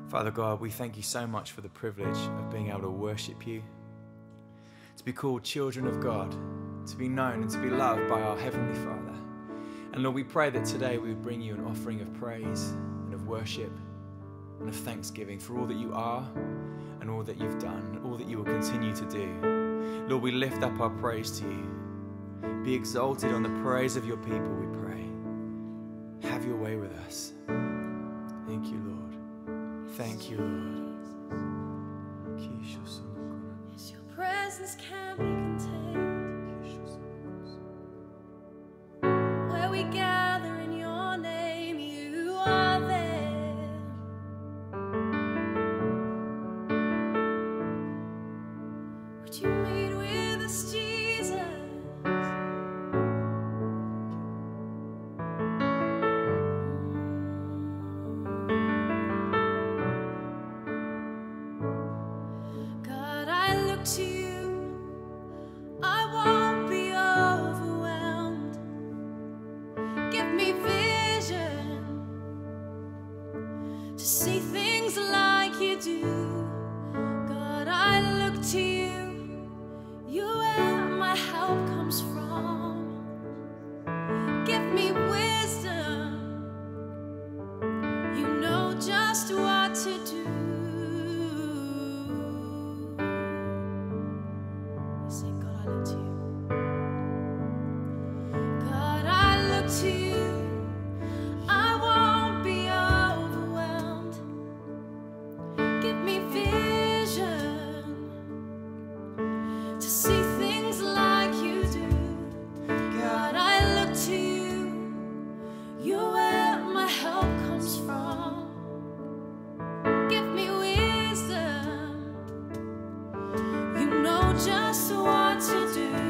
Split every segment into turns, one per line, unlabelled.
Father God, we thank you so much for the privilege of being able to worship you, to be called children of God, to be known and to be loved by our Heavenly Father. And Lord, we pray that today we would bring you an offering of praise and of worship and of thanksgiving for all that you are and all that you've done and all that you will continue to do. Lord, we lift up our praise to you. Be exalted on the praise of your people, we pray. Have your way with us. Thank you, Lord. Thank you, Lord.
Yes, your presence can be contained. Where we gather in your name, you are there. Would you meet with us, Jesus? To you, I won't be overwhelmed. Give me vision to see things like you do. God, I look to you. You're where my help comes from. Give me wisdom. You know just what to do. To you, I won't be overwhelmed. Give me vision to see things like you do. God, I look to you. You're where my help comes from. Give me wisdom. You know just what to do.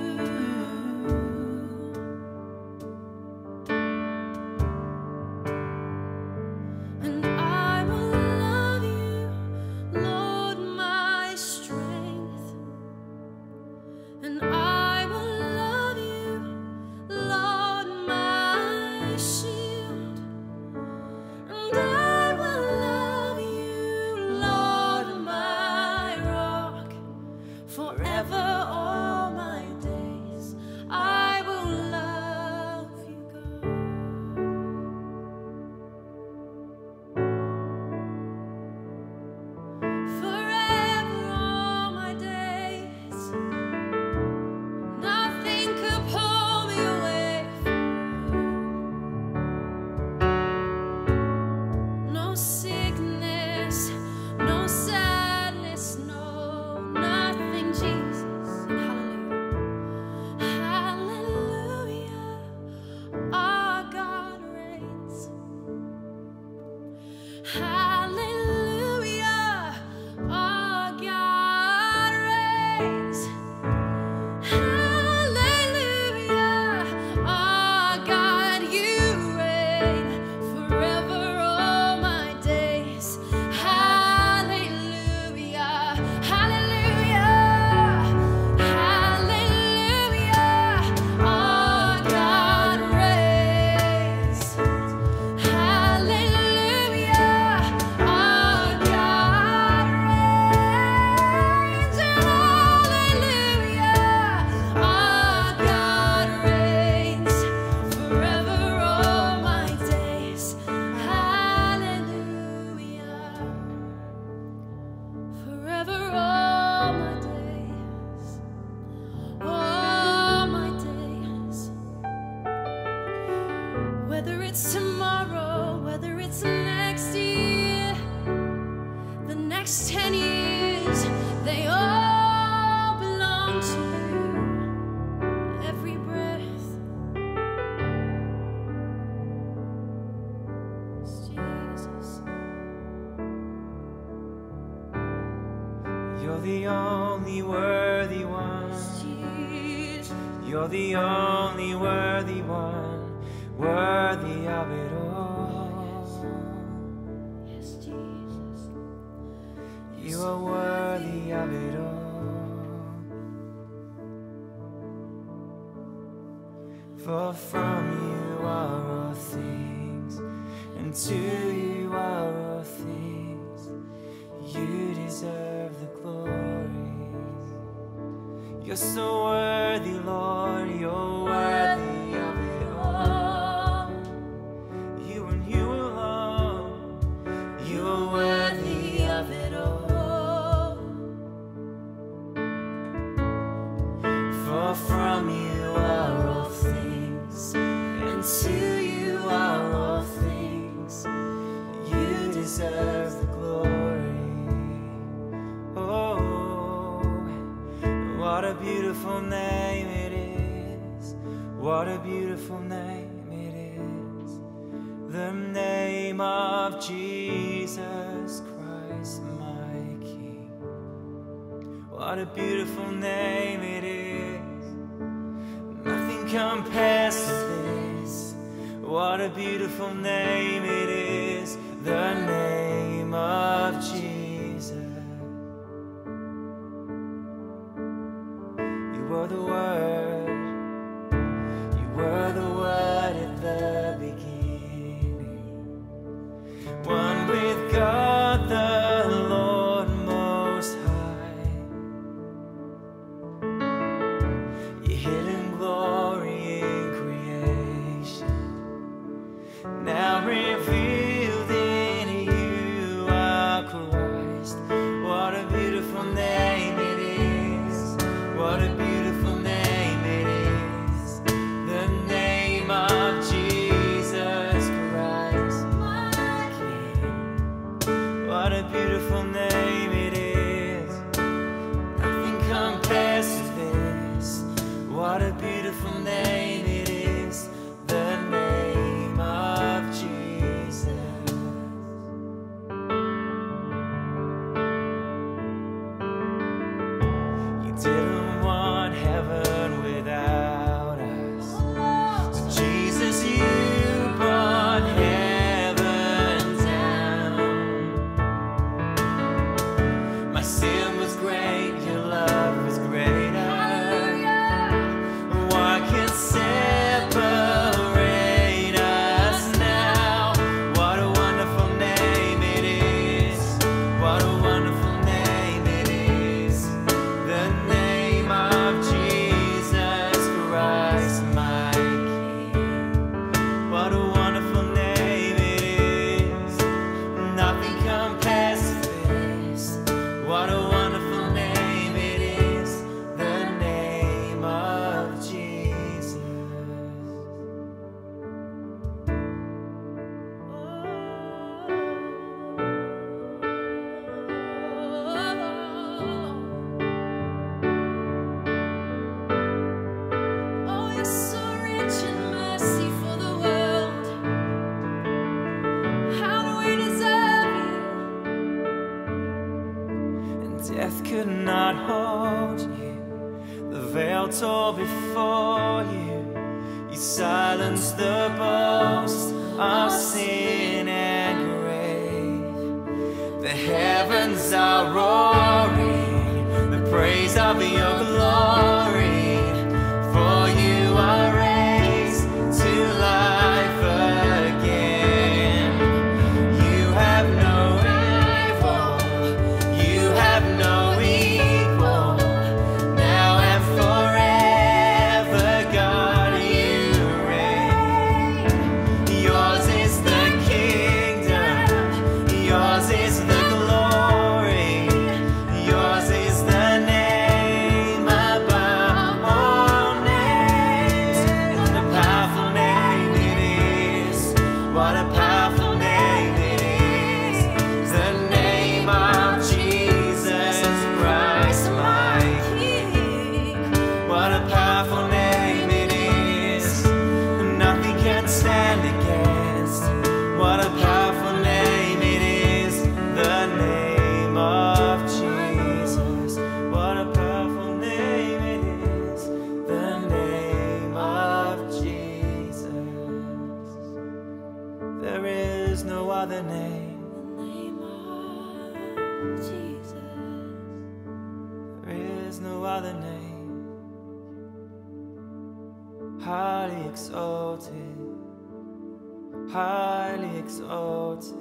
Whether it's tomorrow, whether it's next year, the next 10 years, they all belong to you. Every breath is Jesus.
You're the only worthy one.
Jesus.
You're the only worthy one. Worthy of it all.
Yes, Jesus.
You are worthy of it all. For from you are all things, and to you are all things. so worthy, Lord, you're worthy of it all. You and you alone, you're worthy of it all. For from you are all things, and to you are all things. You deserve the glory. Oh, what a beautiful name it is. What a beautiful name it is. The name of Jesus Christ, my King. What a beautiful name it is. Nothing compares to this. What a beautiful name it is. The name of Jesus. You were the Word. You were the Word at the beginning. One with God the Lord Most High. Your hidden glory in creation, now revealed in you are Christ. What a beautiful name it is. What a beautiful name it is. The name of Jesus Christ, my King. What a beautiful name it is. Nothing compares to this. What a beautiful name it is. The name of Jesus. You didn't want heaven without us. So Jesus, you brought heaven down. My sin was great, your love was greater. What can separate us now? What a wonderful name it is. What a wonderful name it is. The name of Jesus Christ, my King. What a wonderful name it is. Nothing compares to this. What a wonderful name it is. The name of Jesus.
Oh, you're so rich in mercy for the world. How do we deserve you?
And death could not hold you. The veil tore before you. You silenced the boast of sin and grave. The heavens are roaring the praise of your glory. For you are raised to life again. You have no rival. You have no equal. Now and forever, God, you reign. Yours is the kingdom. Yours is the glory. Yours is the name above all names. The powerful name it is. What a powerful name it is. The name of Jesus Christ, my King. What a powerful name it is. Nothing can stand against. What a powerful name it is. The name of Jesus. What a powerful name it is. The name of Jesus. There is no other name.
The name of Jesus.
There is no other name. Highly exalted. Highly exalted.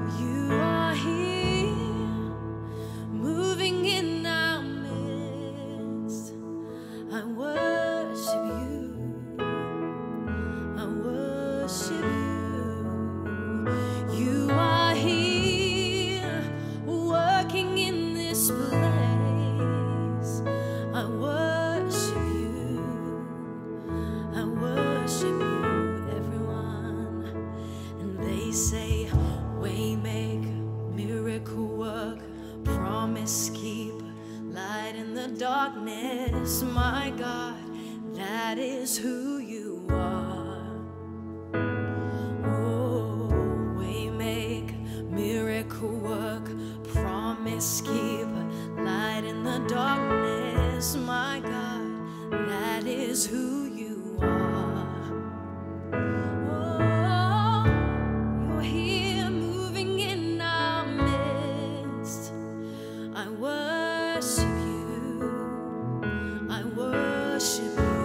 You are here, moving in our midst. I worship you. I worship you. You are here, working in this place. I worship you. I worship you, everyone. And they say, Waymaker, miracle work, promise keeper, light in the darkness. My God, that is who you are. Oh, Waymaker, miracle work, promise keeper, light in the darkness. My God, that is who you are. Oh, you're here moving in our midst. I worship you. I worship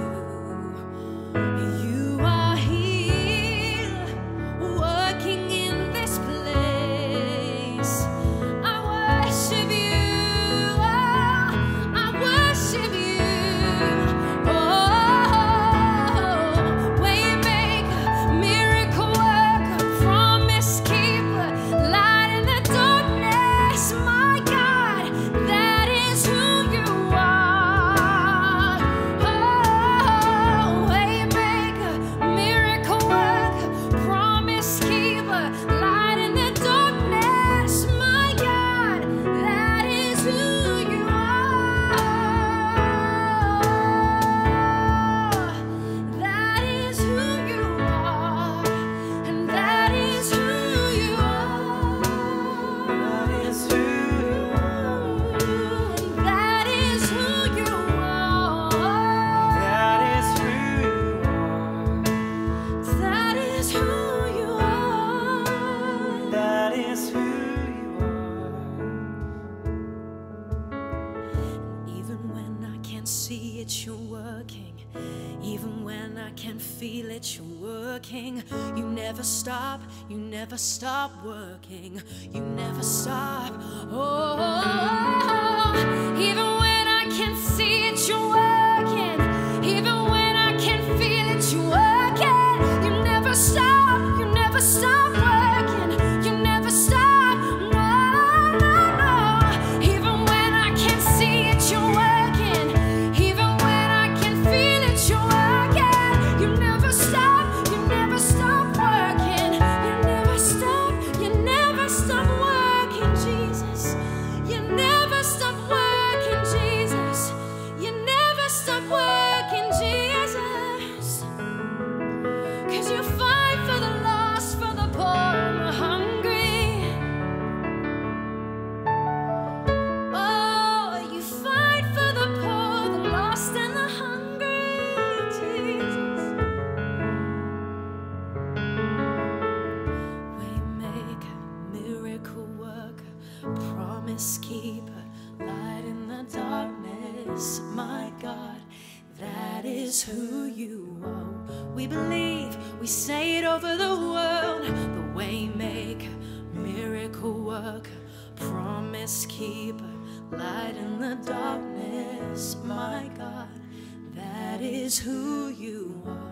you. You are here, working in this place. I worship you. Oh, I worship you. Oh, Waymaker, miracle worker, promise keeper, light in the darkness. My God, that is who you are. Oh, Waymaker, miracle worker, promise keeper, light in the darkness. My God, that is who you are. That is who you are, and that is who you are. That is who you are. That is who you are. That is who you are. That is who you are. That is who you are. Even when I can't see it, you're working. Even when I can't feel it, you're working. You never stop working. You never stop. Oh, even when I can't see it, you're working. Even when I can't feel it, you're working. You never stop working. You never stop. No, no, no. Even when I can't see it, you're working. Even when I can't feel it, you're working. You never stop working. You never stop working, Jesus. You never stop working, Jesus. You never stop working, Jesus. 'Cause you fight for the lost, for the poor and the hungry. Oh, you fight for the poor, the lost and the hungry, Jesus. Waymaker, miracle worker, promise keeper, light in the darkness. My God, that is who you are. We believe, we say it over the world. The Waymaker, miracle worker, promise keeper, light in the darkness. My God, that is who you are.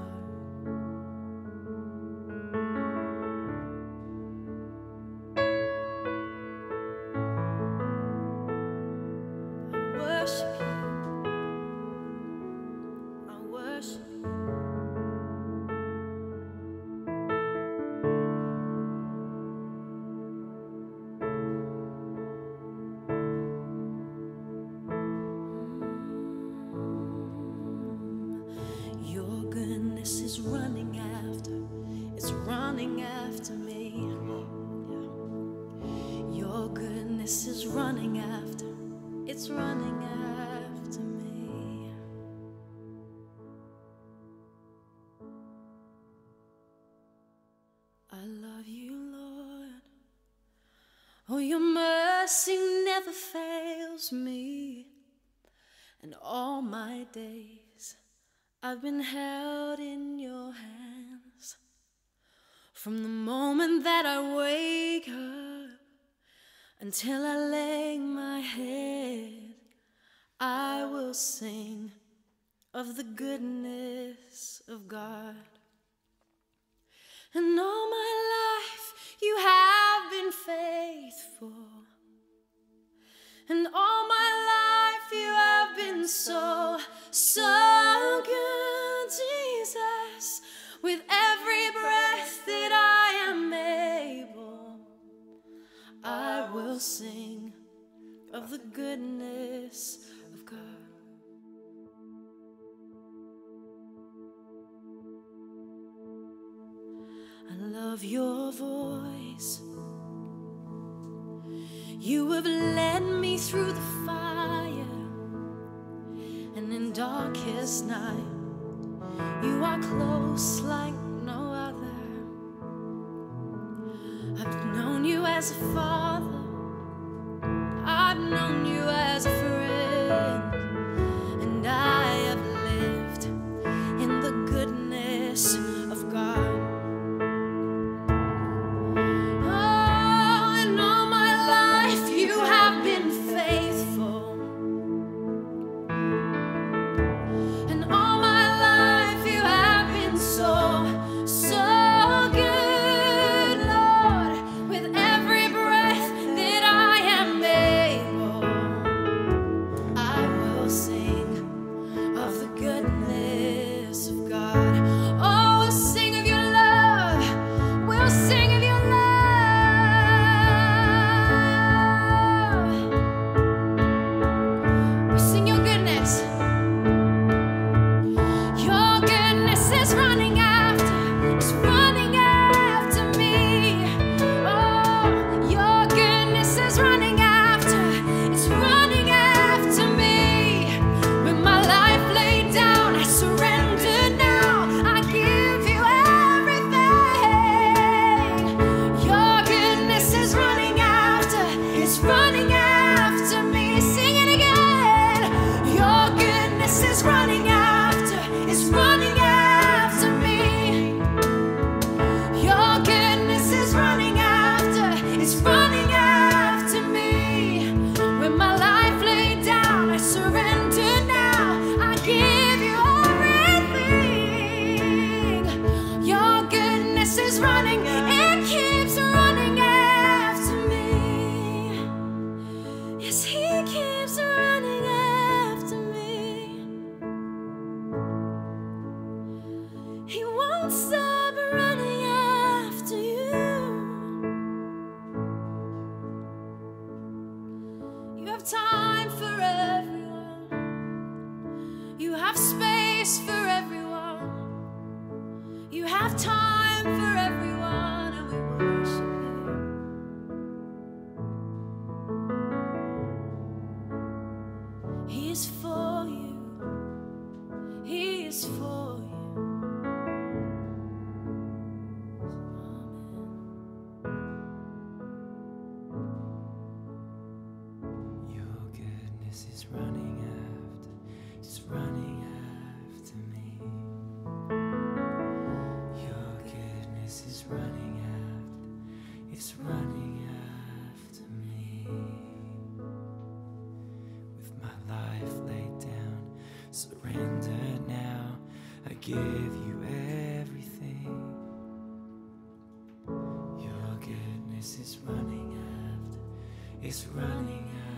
I worship you. I worship you. Your goodness is running after, it's running after me. Yeah. Your goodness is running after, it's running after me. I love you, Lord. Oh, your mercy never fails me. And all my days I've been held in your hands. From the moment that I wake up Until I lay my head, I will sing of the goodness of God. And all my life you have been faithful. And all my life you have been so, so good, Jesus. With every breath that I am able, I will sing of the goodness of God. I love your voice. You have led me through the fire, and in darkest night, you are close like no other. I've known you as a father, I've known you as a friend, and I have lived in the goodness of God.
Give you everything. Your goodness is running after, it's running